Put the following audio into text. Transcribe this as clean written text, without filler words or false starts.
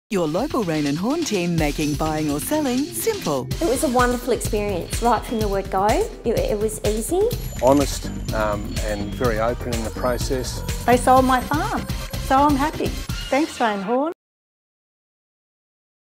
Your local Raine and Horne team making buying or selling simple. It was a wonderful experience, right from the word go. It was easy. Honest and very open in the process. They sold my farm, so I'm happy. Thanks, Raine and Horne.